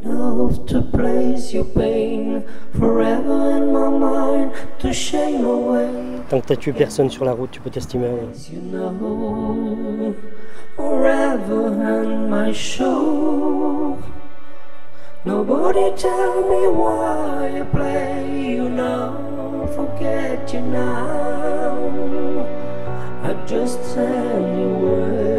Enough to place your pain forever in my mind to shame away. Tant que t'as tué personne sur la route, tu peux t'estimer heureux. You know, forever on my show. Nobody tell me why I play you now, forget you now. I just tell you words.